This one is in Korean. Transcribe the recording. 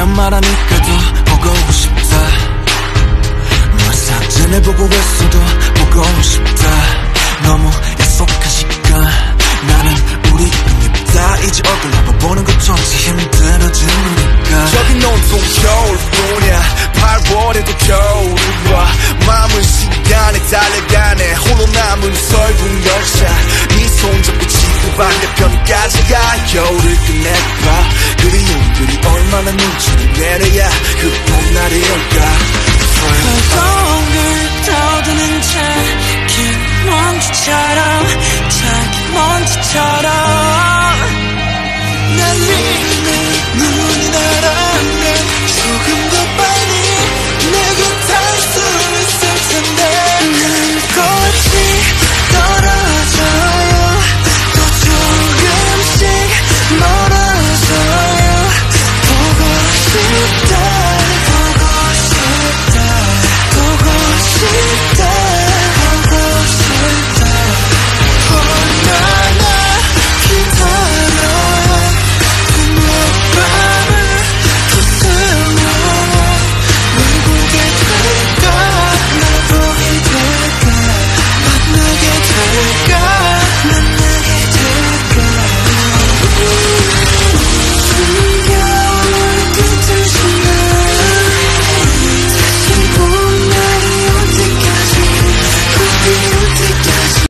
미안 말하니까 더 보고 싶다. 너 사진을 보고 있어도 보고 싶다. 너무 약속한 시간 나는 우리 꿈이다. 이제 얼굴 한번 보는 것조차 힘들어진 우리가. 저긴 온통 겨울뿐이야. 8월에도 겨울이 와. 마음은 시간에 달려가네. 홀로 남은 설국 열차. 네 손잡고 지구 반대편까지 가. 겨울을 끝내봐. 그리움들이 얼마나 눈치를 내려야 그 봄날이 올까. 거울 떠드는 자기 먼지처럼 자기 먼지처럼